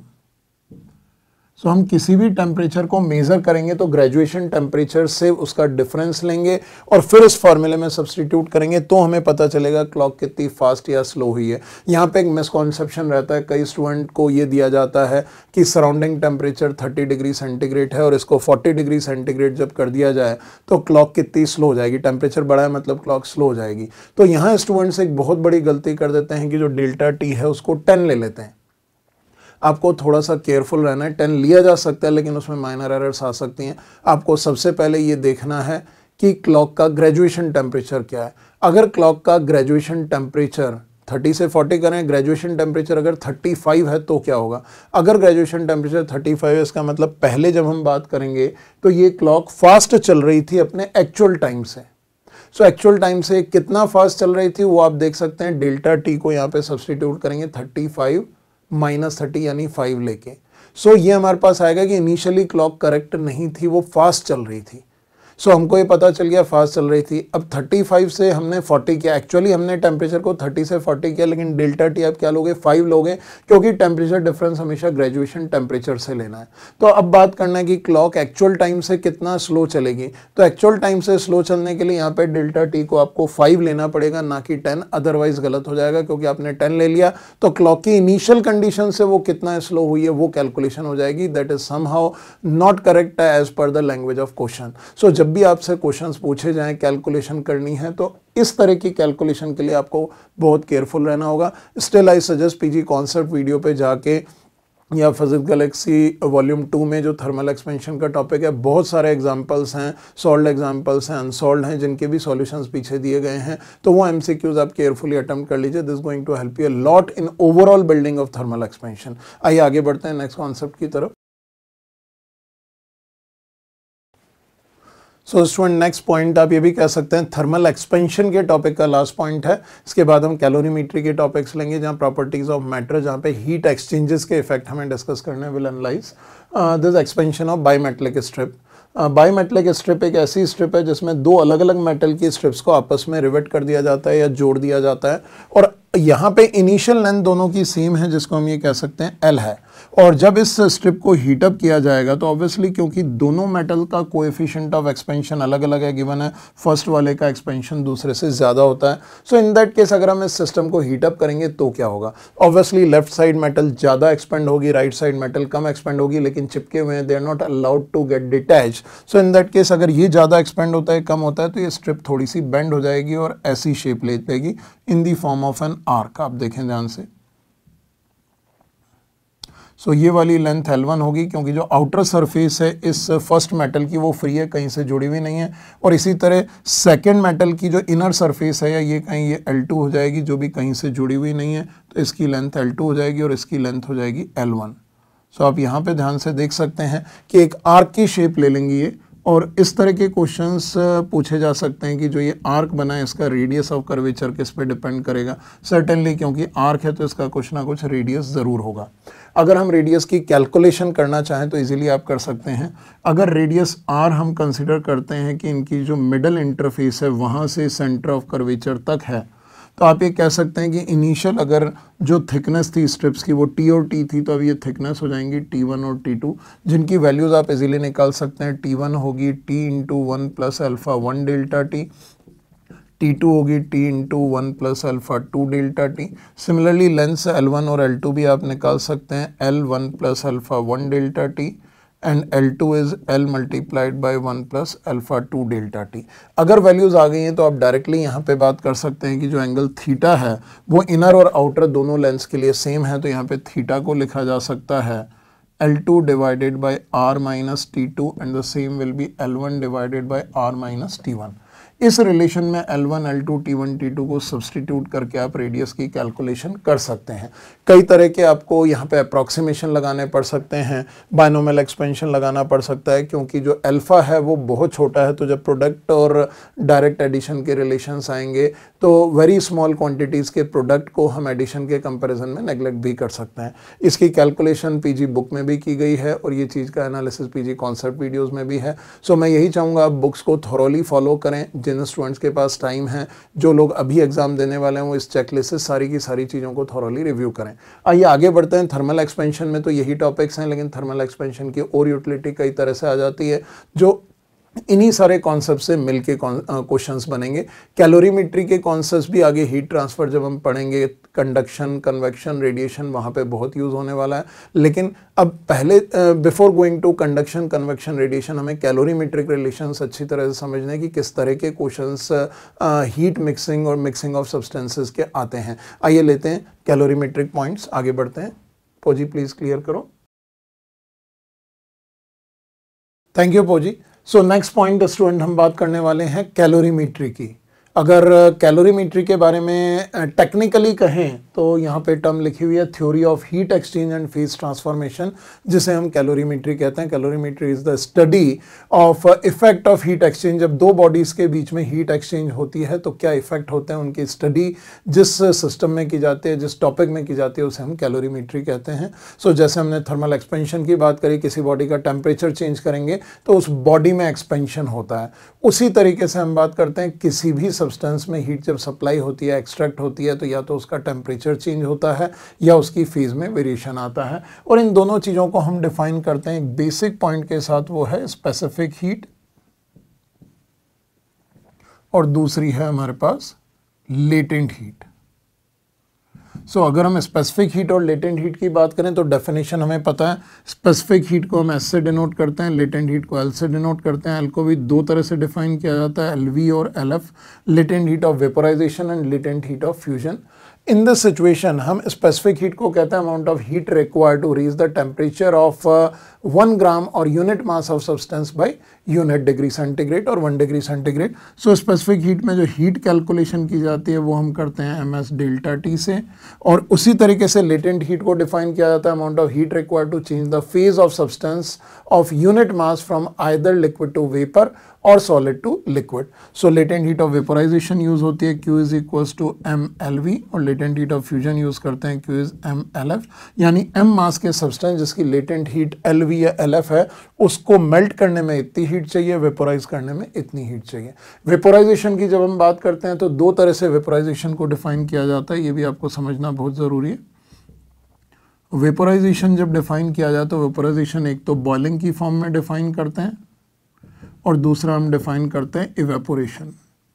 So हम किसी भी टेम्परेचर को मेजर करेंगे तो ग्रेजुएशन टेम्परेचर से उसका डिफरेंस लेंगे और फिर इस फॉर्मूले में सब्स्टिट्यूट करेंगे, तो हमें पता चलेगा क्लॉक कितनी फास्ट या स्लो हुई है। यहाँ पे एक मिसकॉन्सेप्शन रहता है, कई स्टूडेंट को ये दिया जाता है कि surrounding temperature thirty degree centigrade है और इसको फोर्टी डिग्री सेंटीग्रेड जब कर दिया जाए तो क्लॉक कितनी स्लो हो जाएगी, टेम्परेचर बढ़ा है मतलब क्लॉक स्लो हो जाएगी। तो यहाँ स्टूडेंट्स एक बहुत बड़ी गलती कर देते हैं कि जो डेल्टा टी है उसको टेन ले लेते हैं। आपको थोड़ा सा केयरफुल रहना है, टेन लिया जा सकता है लेकिन उसमें माइनर एरर्स आ सकती हैं। आपको सबसे पहले ये देखना है कि क्लॉक का ग्रेजुएशन टेम्परेचर क्या है। अगर क्लॉक का ग्रेजुएशन टेम्परेचर थर्टी से फोर्टी करें, ग्रेजुएशन टेम्परेचर अगर थर्टी फाइव है तो क्या होगा। अगर ग्रेजुएशन टेम्परेचर थर्टी फाइव है, इसका मतलब पहले जब हम बात करेंगे तो ये क्लॉक फास्ट चल रही थी अपने एक्चुअल टाइम से। सो एक्चुअल टाइम से कितना फास्ट चल रही थी वो आप देख सकते हैं, डेल्टा टी को यहाँ पे सब्स्टिट्यूट करेंगे थर्टी फाइव माइनस थर्टी यानी फाइव लेके। सो so, ये हमारे पास आएगा कि इनिशियली क्लॉक करेक्ट नहीं थी, वो फास्ट चल रही थी। सो so, हमको ये पता चल गया फास्ट चल रही थी। अब थर्टी फाइव से हमने फोर्टी किया, एक्चुअली हमने टेम्परेचर को थर्टी से फोर्टी किया लेकिन डेल्टा टी आप क्या लोगे, फाइव लोगे, क्योंकि टेम्परेचर डिफरेंस हमेशा ग्रेजुएशन टेम्परेचर से लेना है। तो अब बात करना है कि क्लॉक एक्चुअल टाइम से कितना स्लो चलेगी। तो एक्चुअल टाइम से स्लो चलने के लिए यहाँ पे डेल्टा टी को आपको फाइव लेना पड़ेगा, ना कि टेन, अदरवाइज गलत हो जाएगा। क्योंकि आपने टेन ले लिया तो क्लॉक की इनिशियल कंडीशन से वो कितना स्लो हुई है वो कैलकुलेशन हो जाएगी, that is somehow not correct as per the language of question. So जब भी आपसे क्वेश्चन पूछे जाएं, कैलकुलेशन करनी है, तो इस तरह की कैलकुलेशन के लिए आपको बहुत केयरफुल रहना होगा। Still I suggest PG concept video पे जाके या फिजिक्स गैलेक्सी वॉल्यूम टू में जो थर्मल एक्सपेंशन का टॉपिक है, बहुत सारे एग्जांपल्स हैं, सॉल्व्ड एग्जांपल्स हैं, अनसॉल्व्ड हैं, जिनके भी सॉल्यूशंस पीछे दिए गए हैं। तो वो एमसीक्यूज आप केयरफुली अटेम्प्ट कर लीजिए, this going to help you a lot in overall building of thermal expansion. आइए आगे बढ़ते हैं नेक्स्ट कॉन्सेप्ट की तरफ। सो स्टूडेंट नेक्स्ट पॉइंट आप ये भी कह सकते हैं थर्मल एक्सपेंशन के टॉपिक का लास्ट पॉइंट है। इसके बाद हम कैलोरीमेट्री के टॉपिक्स लेंगे, जहाँ प्रॉपर्टीज ऑफ मैटर, जहाँ पे हीट एक्सचेंजेस के इफेक्ट हमें डिस्कस करने will analyse this expansion of bimetallic strip. Bimetallic strip एक ऐसी स्ट्रिप है जिसमें दो अलग अलग मेटल की स्ट्रिप्स को आपस में रिवेट कर दिया जाता है या जोड़ दिया जाता है, और यहाँ पे इनिशियल लेंथ दोनों की सेम है, जिसको हम ये कह सकते हैं एल है। और जब इस स्ट्रिप को हीटअप किया जाएगा तो ऑब्वियसली क्योंकि दोनों मेटल का कोएफिशिएंट ऑफ एक्सपेंशन अलग अलग है, गिवन है, फर्स्ट वाले का एक्सपेंशन दूसरे से ज़्यादा होता है। सो इन दैट केस अगर हम इस सिस्टम को हीटअप करेंगे तो क्या होगा, ऑब्वियसली लेफ्ट साइड मेटल ज़्यादा एक्सपेंड होगी, राइट साइड मेटल कम एक्सपेंड होगी, लेकिन चिपके हुए हैं, they are not allowed to get detach. So in that case अगर ये ज़्यादा एक्सपेंड होता है, कम होता है, तो ये स्ट्रिप थोड़ी सी बेंड हो जाएगी और ऐसी शेप ले लेगी in the form of an arc. आप देखें ध्यान से, सो so, ये वाली लेंथ एल वन होगी क्योंकि जो आउटर सरफेस है इस फर्स्ट मेटल की वो फ्री है, कहीं से जुड़ी हुई नहीं है। और इसी तरह सेकंड मेटल की जो इनर सरफेस है या ये कहीं ये एल टू हो जाएगी, जो भी कहीं से जुड़ी हुई नहीं है, तो इसकी लेंथ एल टू हो जाएगी और इसकी लेंथ हो जाएगी एल वन। सो आप यहाँ पे ध्यान से देख सकते हैं कि एक आर्क की शेप ले लेंगी ये, और इस तरह के क्वेश्चंस पूछे जा सकते हैं कि जो ये आर्क बना है इसका रेडियस ऑफ कर्वेचर किस पे डिपेंड करेगा। सर्टेनली क्योंकि आर्क है तो इसका कुछ ना कुछ रेडियस ज़रूर होगा। अगर हम रेडियस की कैलकुलेशन करना चाहें तो इजीली आप कर सकते हैं। अगर रेडियस आर हम कंसिडर करते हैं कि इनकी जो मिडल इंटरफेस है वहाँ से सेंटर ऑफ कर्वेचर तक है, तो आप ये कह सकते हैं कि इनिशियल अगर जो थिकनेस थी स्ट्रिप्स की वो टी और टी थी, तो अब ये थिकनेस हो जाएंगी टी वन और टी टू, जिनकी वैल्यूज़ आप इजीली निकाल सकते हैं। टी वन होगी T into one plus alpha one delta T, T two होगी T into one plus alpha two delta T. Similarly length से एल वन और एल टू भी आप निकाल सकते हैं, L one plus alpha one delta T and L two is L multiplied by one plus alpha two delta T. अगर वैल्यूज़ आ गई हैं तो आप डायरेक्टली यहाँ पे बात कर सकते हैं कि जो एंगल थीटा है वो इनर और आउटर दोनों लेंस के लिए सेम है, तो यहाँ पे थीटा को लिखा जा सकता है L two divided by r minus T two and the same will be L one divided by r minus T one. इस रिलेशन में L one, L two, T one, T two को सब्सटीट्यूट करके आप रेडियस की कैलकुलेशन कर सकते हैं। कई तरह के आपको यहाँ पे अप्रॉक्सीमेशन लगाने पड़ सकते हैं, बायनोमियल एक्सपेंशन लगाना पड़ सकता है, क्योंकि जो अल्फा है वो बहुत छोटा है, तो जब प्रोडक्ट और डायरेक्ट एडिशन के रिलेशंस आएंगे तो वेरी स्मॉल क्वांटिटीज़ के प्रोडक्ट को हम एडिशन के कंपैरिजन में नेग्लेक्ट भी कर सकते हैं। इसकी कैलकुलेशन पीजी बुक में भी की गई है और ये चीज़ का एनालिसिस पीजी कॉन्सेप्ट वीडियोज़ में भी है। सो मैं यही चाहूँगा आप बुक्स को थॉरोली फॉलो करें। जिन स्टूडेंट्स के पास टाइम है, जो लोग अभी एग्जाम देने वाले हैं, वो इस चेकलिस्ट से सारी की सारी चीज़ों को थॉरोली रिव्यू करें। आइए आगे बढ़ते हैं। थर्मल एक्सपेंशन में तो यही टॉपिक्स हैं, लेकिन थर्मल एक्सपेंशन की और यूटिलिटी कई तरह से आ जाती है, जो इन्हीं सारे कॉन्सेप्ट से मिलके क्वेश्चंस बनेंगे। कैलोरीमेट्री के कॉन्सेप्ट्स भी आगे हीट ट्रांसफर जब हम पढ़ेंगे, कंडक्शन, कन्वेक्शन, रेडिएशन, वहाँ पे बहुत यूज़ होने वाला है। लेकिन अब पहले before going to conduction, convection, radiation, हमें कैलोरीमेट्रिक रिलेशंस अच्छी तरह से समझने हैं कि किस तरह के क्वेश्चंस हीट मिक्सिंग और मिक्सिंग ऑफ सब्सटेंसेस के आते हैं। आइए लेते हैं कैलोरीमेट्रिक पॉइंट्स, आगे बढ़ते हैं। पोजी प्लीज़ क्लियर करो। Thank you पोजी। So next point student हम बात करने वाले हैं कैलोरीमेट्री की। अगर कैलोरीमेट्री के बारे में टेक्निकली कहें तो यहाँ पे टर्म लिखी हुई है theory of heat exchange and phase transformation, जिसे हम कैलोरीमेट्री कहते हैं। Calorimetry is the study of effect of heat exchange. जब दो बॉडीज़ के बीच में हीट एक्सचेंज होती है तो क्या इफेक्ट होते हैं, उनकी स्टडी जिस सिस्टम में की जाती है, जिस टॉपिक में की जाती है, उसे हम कैलोरीमेट्री कहते हैं। सो so, जैसे हमने थर्मल एक्सपेंशन की बात करी, किसी बॉडी का टेम्परेचर चेंज करेंगे तो उस बॉडी में एक्सपेंशन होता है। उसी तरीके से हम बात करते हैं किसी भी सब्सटेंस में हीट जब सप्लाई होती है, एक्सट्रैक्ट होती है, तो या तो उसका टेम्परेचर चेंज होता है या उसकी फेज में वेरिएशन आता है। और इन दोनों चीज़ों को हम डिफाइन करते हैं एक बेसिक पॉइंट के साथ, वो है स्पेसिफिक हीट, और दूसरी है हमारे पास लेटेंट हीट। सो so, अगर हम स्पेसिफिक हीट और लेटेंट हीट की बात करें तो डेफिनेशन हमें पता है। स्पेसिफिक हीट को हम एस से डिनोट करते हैं, लेटेंट हीट को एल से डिनोट करते हैं। एल को भी दो तरह से डिफाइन किया जाता है, एल वी और L F, latent heat of vaporisation and latent heat of fusion. In this situation हम स्पेसिफिक हीट को कहते हैं amount of heat required to reach the temperature of one gram और unit mass of substance by unit degree centigrade और one degree centigrade. So specific heat में जो हीट कैलकुलेशन की जाती है वो हम करते हैं एम एस डेल्टा टी से। और उसी तरीके से लेटेंट हीट को डिफाइन किया जाता है amount of heat required to change the phase of substance of unit mass from either liquid to vapour और solid to liquid. So latent heat of vaporisation use होती है Q is equals to M L V, और latent heat of fusion use करते हैं Q is M L F. यानी m मास के सब्सटेंस जिसकी लेटेंट हीट एल वी या एल एफ है, उसको मेल्ट करने में इतनी हीट चाहिए, वेपोराइज करने में इतनी हीट चाहिए। वेपोराइजेशन की जब हम बात करते हैं तो दो तरह से वेपोराइजेशन को डिफाइन किया जाता है, ये भी आपको समझना बहुत ज़रूरी है। वेपोराइजेशन जब डिफाइन किया जाए तो वेपोराइजेशन एक तो बॉइलिंग की फॉर्म में डिफाइन करते हैं और दूसरा हम डिफाइन करते हैं इवेपोरेशन।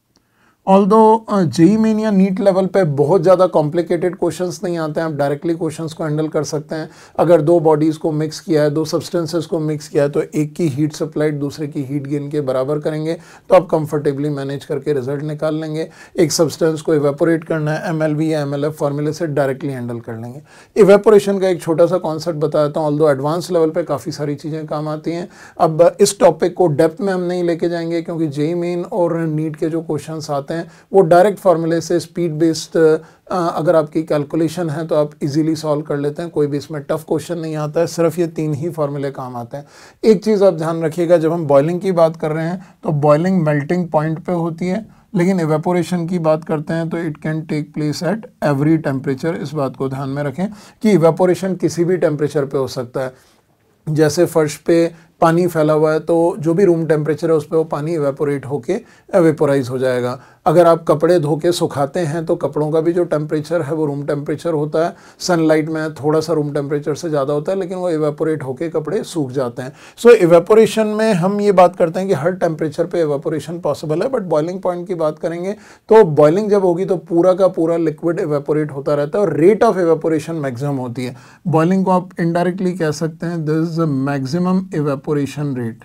ऑल्दो जेई मेन या नीट लेवल पे बहुत ज़्यादा कॉम्प्लिकेटेड क्वेश्चंस नहीं आते हैं, आप डायरेक्टली क्वेश्चंस को हैंडल कर सकते हैं। अगर दो बॉडीज़ को मिक्स किया है, दो सब्सटेंसेस को मिक्स किया है, तो एक की हीट सप्लाइड दूसरे की हीट गेन के बराबर करेंगे तो आप कंफर्टेबली मैनेज करके रिजल्ट निकाल लेंगे। एक सब्सटेंस को इवेपोरेट करना है, एम एल वी या एम एल एफ फार्मूले से डायरेक्टली हैंडल कर लेंगे। इवेपोरेशन का एक छोटा सा कॉन्सेप्ट बता देता हूँ, ऑल्दो एडवांस लेवल पर काफ़ी सारी चीज़ें काम आती हैं। अब इस टॉपिक को डेप्थ में हम नहीं लेके जाएंगे, क्योंकि जेई मेन और नीट के जो क्वेश्चन आते हैं वो डायरेक्ट फार्मूले से स्पीड बेस्ड, अगर आपकी कैलकुलेशन है तो आप इजीली सॉल्व कर लेते हैं। कोई भी इसमें टफ क्वेश्चन नहीं आता है, सिर्फ ये तीन ही फार्मूले काम आते हैं। एक चीज़ आप ध्यान रखिएगा, जब हम बॉइलिंग की बात कर रहे हैं तो बॉइलिंग मेल्टिंग पॉइंट पे होती है, लेकिन इवेपोरेशन की बात करते हैं तो it can take place at every temperature. इस बात को ध्यान में रखें कि इवेपोरेशन किसी भी टेम्परेचर पे हो सकता है। जैसे फर्श पे पानी फैला हुआ है तो जो भी रूम टेम्परेचर है उस पर वो पानी इवेपोरेट होके वेपोराइज हो जाएगा। अगर आप कपड़े धो के सुखाते हैं तो कपड़ों का भी जो टेम्परेचर है वो रूम टेम्परेचर होता है। सनलाइट में थोड़ा सा रूम टेम्परेचर से ज़्यादा होता है लेकिन वो इवेपोरेट होके कपड़े सूख जाते हैं। सो so, इवेपोरेशन में हम ये बात करते हैं कि हर टेम्परेचर पे इवेपोरेशन पॉसिबल है, बट बॉइलिंग पॉइंट की बात करेंगे तो बॉइलिंग जब होगी तो पूरा का पूरा लिक्विड इवेपोरेट होता रहता है और रेट ऑफ इवेपोरेशन मैक्सिमम होती है। बॉइलिंग को आप इनडायरेक्टली कह सकते हैं this is the maximum evaporation rate,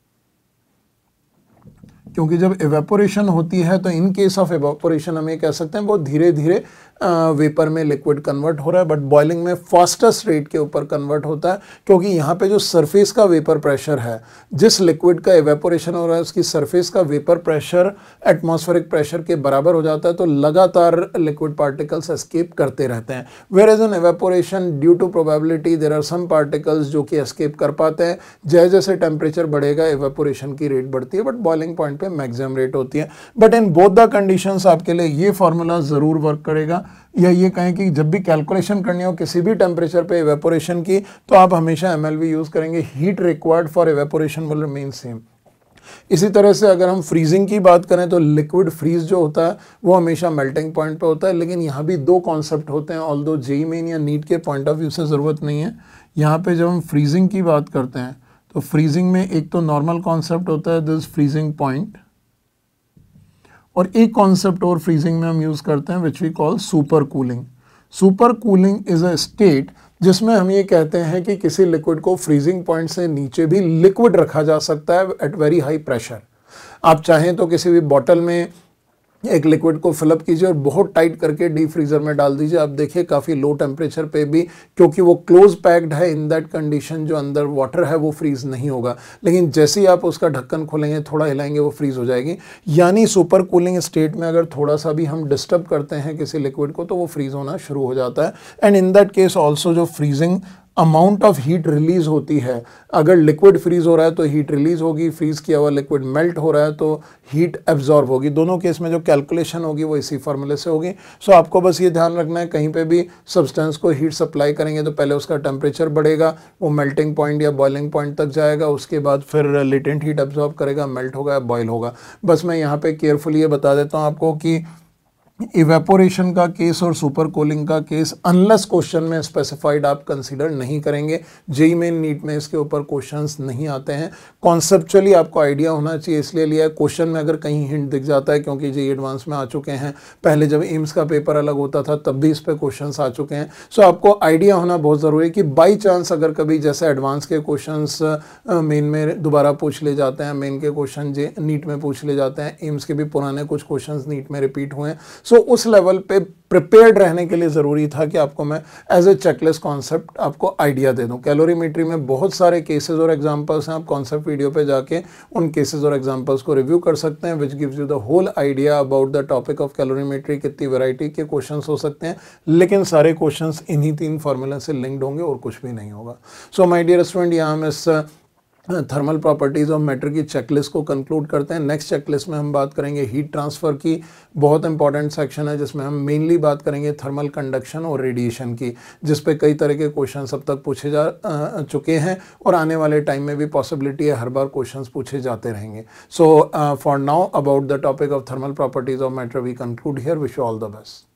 क्योंकि जब इवेपोरेशन होती है तो इन केस ऑफ इवेपोरेशन हम ये कह सकते हैं बहुत धीरे धीरे वेपर में लिक्विड कन्वर्ट हो रहा है, बट बॉइलिंग में फास्टेस्ट रेट के ऊपर कन्वर्ट होता है, क्योंकि यहाँ पे जो सरफेस का वेपर प्रेशर है, जिस लिक्विड का इवेपोरेशन हो रहा है उसकी सरफेस का वेपर प्रेशर एटमॉस्फेरिक प्रेशर के बराबर हो जाता है, तो लगातार लिक्विड पार्टिकल्स एस्केप करते रहते हैं। Whereas in evaporation due to probability there are some particles जो कि एस्केप कर पाते हैं। जैसे जैसे टेम्परेचर बढ़ेगा इवेपोरेशन की रेट बढ़ती है, बट बॉइलिंग पॉइंट पे मैक्सिमम रेट होती है। But in both the conditions आपके लिए ये फॉर्मूला जरूर वर्क करेगा, या ये कहें कि जब भी कैलकुलेशन करनी हो किसी भी टेम्परेचर पे इवेपोरेशन की तो आप हमेशा एम एल वी यूज करेंगे। Heat required for evaporation will remain same. इसी तरह से अगर हम फ्रीजिंग की बात करें तो लिक्विड फ्रीज जो होता है वो हमेशा मेल्टिंग पॉइंट पे होता है, लेकिन यहाँ भी दो कॉन्सेप्ट होते हैं, ऑल्दो जेईई मेन या नीट के पॉइंट ऑफ व्यू से ज़रूरत नहीं है। यहाँ पे जब हम फ्रीजिंग की बात करते हैं तो फ्रीजिंग में एक तो नॉर्मल कॉन्सेप्ट होता है दिस फ्रीजिंग पॉइंट, और एक कॉन्सेप्ट और फ्रीजिंग में हम यूज करते हैं which we call super cooling. Super cooling is a state जिसमें हम ये कहते हैं कि किसी लिक्विड को फ्रीजिंग पॉइंट से नीचे भी लिक्विड रखा जा सकता है एट वेरी हाई प्रेशर। आप चाहें तो किसी भी बॉटल में एक लिक्विड को फिलअप कीजिए और बहुत टाइट करके डीप फ्रीजर में डाल दीजिए, आप देखिए काफ़ी लो टेम्परेचर पे भी, क्योंकि वो क्लोज पैक्ड है, इन दैट कंडीशन जो अंदर वाटर है वो फ्रीज नहीं होगा। लेकिन जैसे ही आप उसका ढक्कन खोलेंगे, थोड़ा हिलाएंगे, वो फ्रीज हो जाएगी। यानी सुपर कूलिंग स्टेट में अगर थोड़ा सा भी हम डिस्टर्ब करते हैं किसी लिक्विड को तो वो फ्रीज होना शुरू हो जाता है। And in that case also जो freezing amount of heat release होती है, अगर लिक्विड फ्रीज हो रहा है तो हीट रिलीज होगी, फ्रीज किया हुआ लिक्विड मेल्ट हो रहा है तो हीट एब्जॉर्ब होगी। दोनों केस में जो कैलकुलेशन होगी वो इसी फॉर्मूले से होगी। सो so, आपको बस ये ध्यान रखना है कहीं पे भी सब्सटेंस को हीट सप्लाई करेंगे तो पहले उसका टेम्परेचर बढ़ेगा, वो मेल्टिंग पॉइंट या बॉइलिंग पॉइंट तक जाएगा, उसके बाद फिर लेटेंट हीट एब्जॉर्ब करेगा, मेल्ट होगा, बॉयल होगा। बस मैं यहाँ पे केयरफुली ये बता देता हूँ आपको कि इवेपोरेशन का केस और सुपर कूलिंग का केस अनलेस क्वेश्चन में स्पेसिफाइड आप कंसीडर नहीं करेंगे। जेईई मेन नीट में इसके ऊपर क्वेश्चंस नहीं आते हैं। कॉन्सेप्चुअली आपको आइडिया होना चाहिए, इसलिए लिया है। क्वेश्चन में अगर कहीं हिंट दिख जाता है, क्योंकि जेईई एडवांस में आ चुके हैं, पहले जब एम्स का पेपर अलग होता था तब भी इस पर क्वेश्चंस आ चुके हैं। सो आपको आइडिया होना बहुत ज़रूरी है कि बाई चांस अगर कभी जैसे एडवांस के क्वेश्चन मेन में दोबारा पूछ ले जाते हैं, मेन के क्वेश्चन जे नीट में पूछ ले जाते हैं, एम्स के भी पुराने कुछ क्वेश्चन नीट में रिपीट हुए हैं। सो so, उस लेवल पे प्रिपेयर्ड रहने के लिए ज़रूरी था कि आपको मैं एज ए चेकलिस्ट कॉन्सेप्ट आपको आइडिया दे दूं। कैलोरीमेट्री में बहुत सारे केसेस और एग्जांपल्स हैं, आप कॉन्सेप्ट वीडियो पे जाके उन केसेस और एग्जांपल्स को रिव्यू कर सकते हैं, which gives you the whole idea about the topic of calorimetry. कितनी वैरायटी के क्वेश्चंस हो सकते हैं, लेकिन सारे क्वेश्चंस इन्हीं तीन फार्मूला से लिंक्ड होंगे और कुछ भी नहीं होगा। सो माय डियर स्टूडेंट, यहाँ हम इस थर्मल प्रॉपर्टीज़ ऑफ मैटर की चेकलिस्ट को कंक्लूड करते हैं। नेक्स्ट चेकलिस्ट में हम बात करेंगे हीट ट्रांसफ़र की, बहुत इंपॉर्टेंट सेक्शन है जिसमें हम मेनली बात करेंगे थर्मल कंडक्शन और रेडिएशन की, जिस पे कई तरह के क्वेश्चन अब तक पूछे जा आ, चुके हैं और आने वाले टाइम में भी पॉसिबिलिटी है हर बार क्वेश्चन पूछे जाते रहेंगे। So for now about the topic of thermal properties of matter we conclude here. Wish you all the best.